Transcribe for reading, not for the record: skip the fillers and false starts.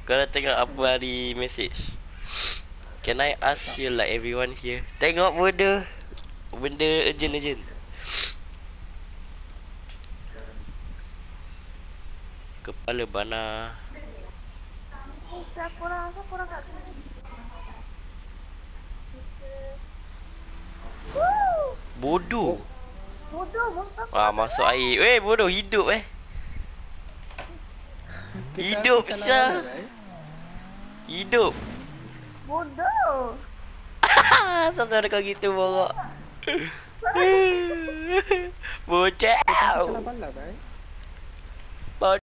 Kau dah tengok apa hari message? Can I ask you like everyone here? Tengok bodoh. Benda urgent. Kepala bana. Siapa orang kat sini? Bodoh. Bodoh. Wah, masuk air. Weh, bodoh hidup Hidup Syah. Hidup. Bodoh. Sampai ada kau gitu borok. Bocah. Salah balap,